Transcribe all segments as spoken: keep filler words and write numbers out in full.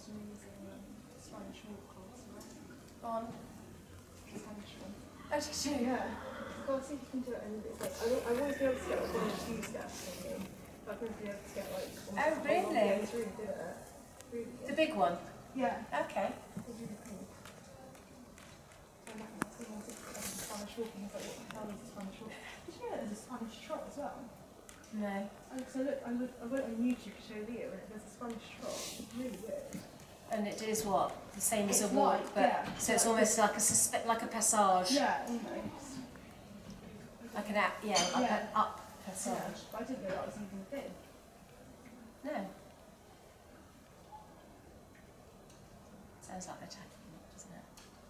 some using um, Spanish milk cards, right? On. Spanish one. Oh, did you? Yeah. Go see if you can do it in a bit. Like, I, don't, I won't be able to get like one of the two steps thingy. But I won't be able to get like. Oh, really? Yeah, it's really good at it. Really good. The big one? Yeah. Okay. It's really cool. So I'm like, that's the one that's um, Spanish walk, and he's like, what the hell is a Spanish walk? Did you know there's a Spanish trot as well? No. And so look, I, look, I went on YouTube to show Leo, and there's a Spanish trot. It's really weird. And it is what? The same as It's a walk, like, but yeah, so it's like almost like a suspe- like a passage. Yeah, almost. Like an up, yeah, like Yeah. an up Yeah, passage. but I didn't know that was even a thing. No. Sounds like attacking it, doesn't it?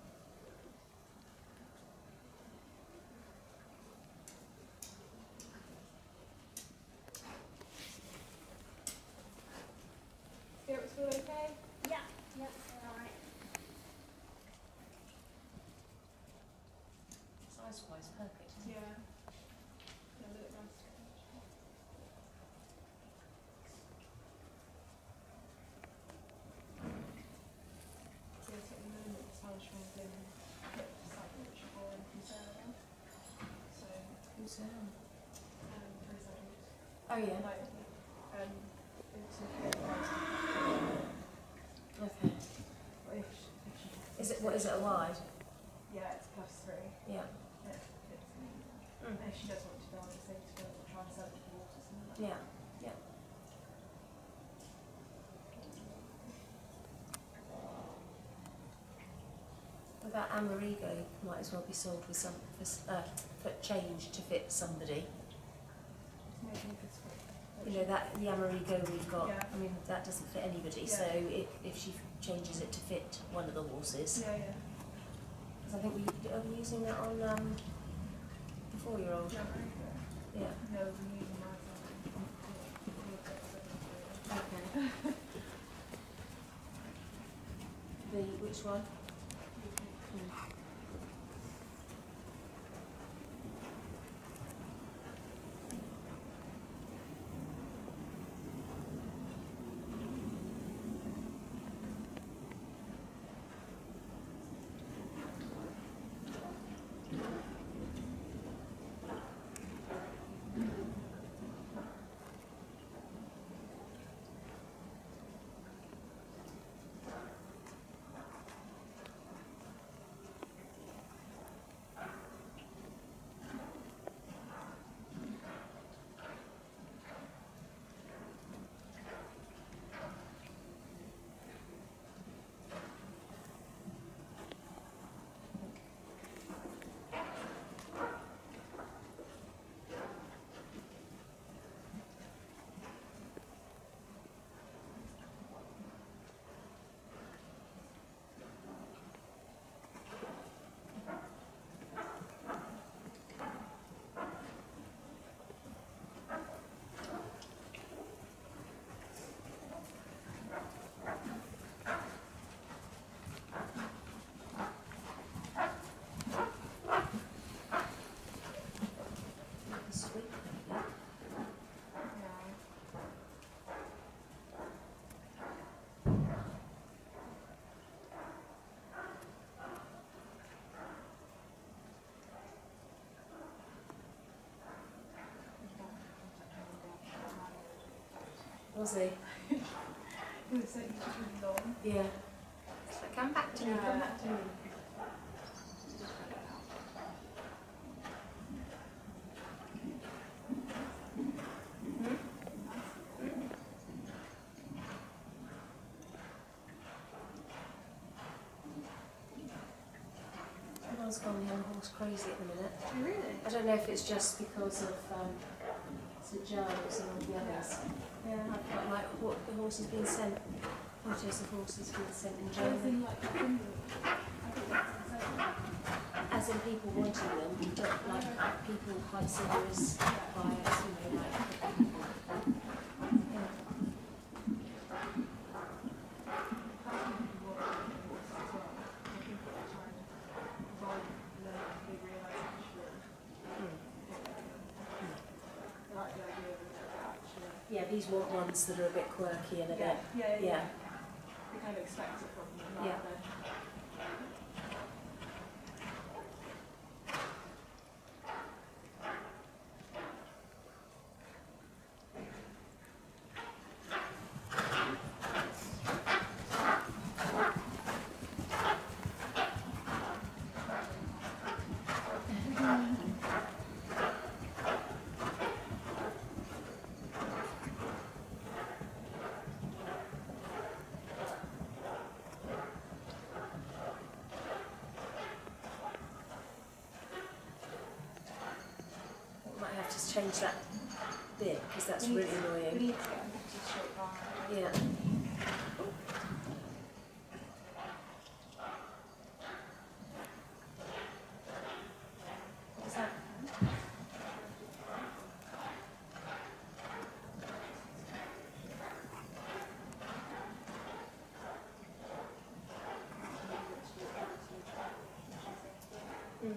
Spirits feel okay? Yeah, yeah, alright. Size-wise, perfect, isn't it? Yeah. Yeah, look nice. Yeah, so at the moment, Spanish one's been hit for something which you're already concerned about. So, Who's that? um, for example, Oh yeah. like, um, it's a hit. Okay. Or if she, if she Is it, what is it, a wide? yeah, it's plus three. Yeah. Yeah, it's, Mm. and if she does want to go on the same to go and try and sell it to the water or something like that. Yeah. Yeah. Well, that Amerigo might as well be sold with some, for, s- uh, for change to fit somebody. Maybe you could swap. You know, that, the Amerigo we've got, Yeah. I mean, that doesn't fit anybody, Yeah. so if, if she changes it to fit one of the horses. Yeah, yeah. Because I think we, are we using that on, um, the four-year-old? Yeah, very good. Yeah. No, we need my Okay. The, which one? Mm. Sweet, maybe. Was he? It was like really long. Yeah. It's like, come back to me, come back to me. Everyone's gone young horse crazy at the minute. Really? I don't know if it's just because of um, St Giles and all the others. Yeah, I've got like what the horses being sent, photos of horses being sent in Germany. Anything like the finger. I think that's insane. As in people wanting them, but like people quite serious buyers, you know, like. Yeah. Yeah, these want ones that are a bit quirky and a Yeah, bit. yeah, yeah. Yeah. you kind of expect it from them rather Yeah. than. We might have to change that bit because that's We need really to- We annoying. need to get a pretty straight line. Yeah. What's that? Mm.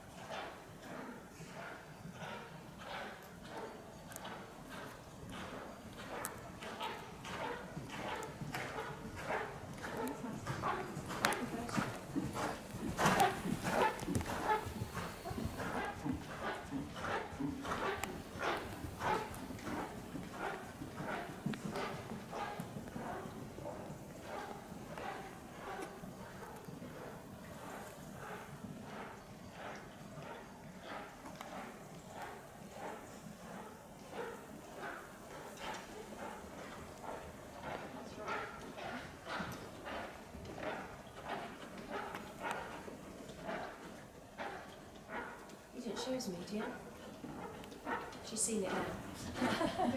You didn't show us media. She's seen it now.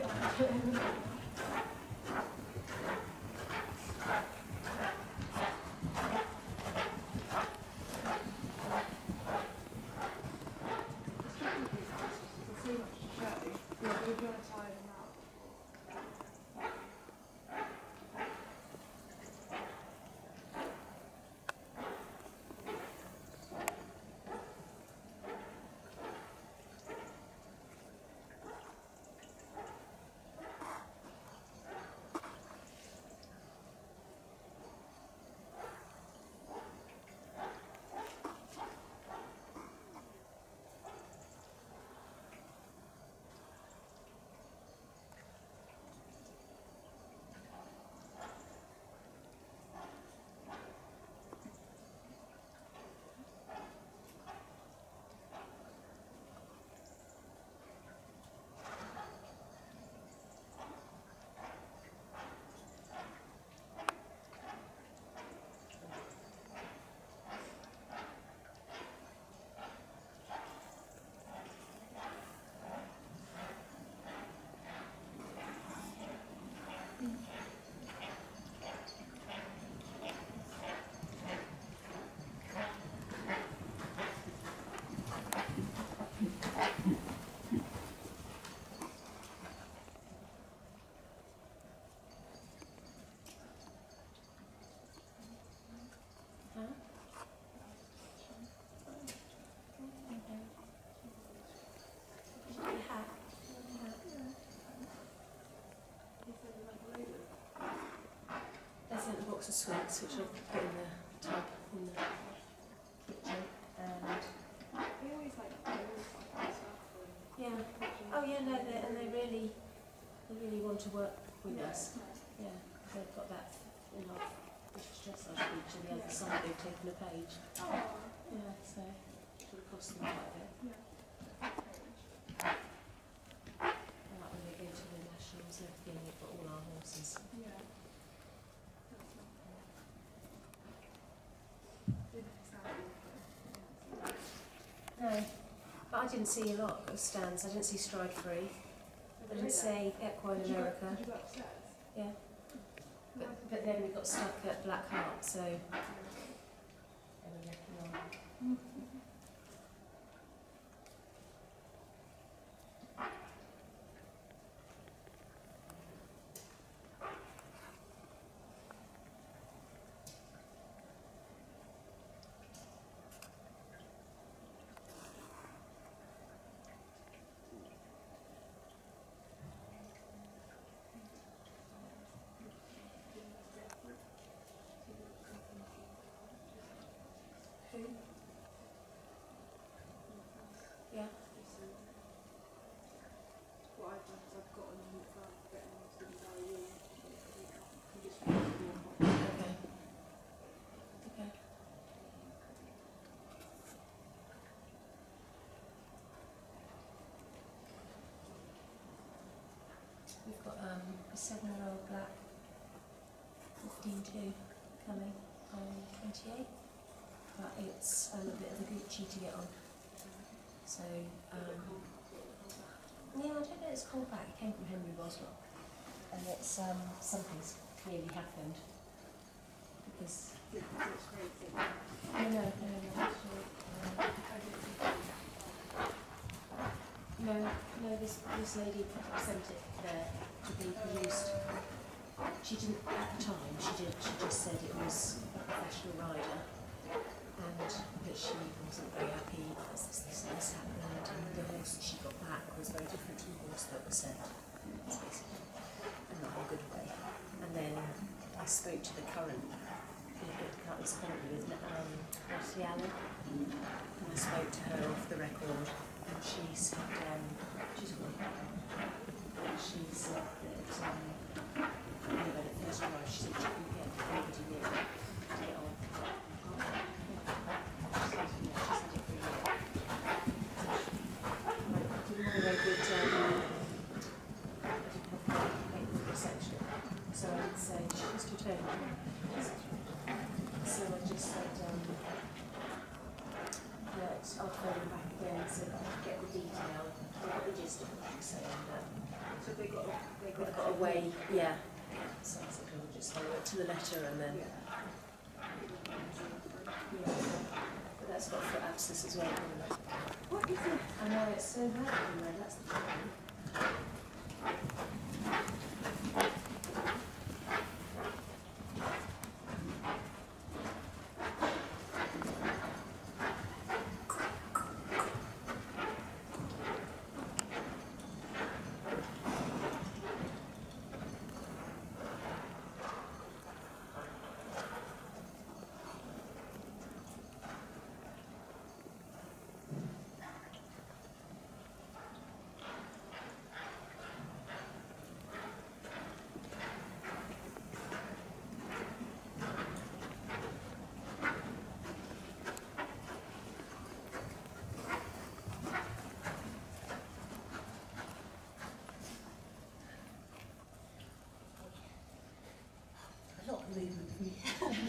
There's too much to show. Yeah. We're going to tie them out. Huh? Your hat. They sent a box of sweets, which I'll put in the tub in the kitchen. And They always like, they always like stuff. yeah. Oh yeah, no, they, and they really, they really want to work with us. Yeah, they've got that, you know, British dressage speech on the other side. They've taken a page. Oh, Yeah, so it would cost them quite a bit. yeah. And like when they go to the nationals and everything, they've got all our horses. Yeah. Didn't sound awful. No, but I didn't see a lot of stands. I didn't see Stride Free. I didn't see Equine Did you go- America. Did you go upstairs? Yeah. But, but then we got stuck at Black Heart, so. They were looking on. we've got um, a seven-year-old black fifteen two coming on twenty-eight, but it's um, a bit of a Gucci to get on. So, um, yeah, I don't know, it's called back. It came from Henry Boswell, and it's um, something's clearly happened because. No, no, no, no. No, no, this, this lady sent it there to be produced. She didn't, at the time, she did, she just said it was a professional rider and that she wasn't very happy because this, this, this happened, and the horse that she got back was very different to the horse that was sent, basically, and not in a good way. And then I spoke to the current, that was currently with um, Natalie Allen, and I spoke to her off the record. And she said, um, she's good. She said that, um, when it first arrived, she said she couldn't get anybody near her to get on. She said, yeah, she said it really well. I didn't have a very good, um, I didn't have a very good reception. So I would say, she just returned. So I just said, um, that I'll phone him back again so that I can get the detail, get the gist of what she's saying. That So they got, they got, they've got a way, yeah. So I said, we'll just follow it to the letter and then. yeah. Yeah. But that's got a foot abscess as well, hasn't it? What is it? I know, it's so hard in there, that's the problem. Movement for me.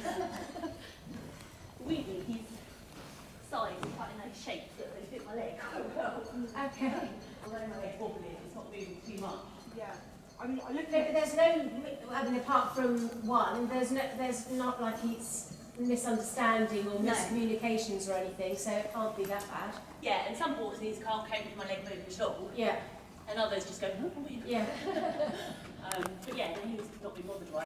Weirdly, his size is quite a nice shape that they fit my leg quite well. Okay. Although my leg's wobbly, it's not moving too much. Yeah. I mean, I look No, at but there's no, I mean, apart from one, there's no, there's not like it's misunderstanding or No. miscommunications or anything, so it can't be that bad. Yeah, and some horses can't cope with my leg moving at all, Yeah, and others just go, oh, yeah. um, but yeah, no, he was not being bothered by it.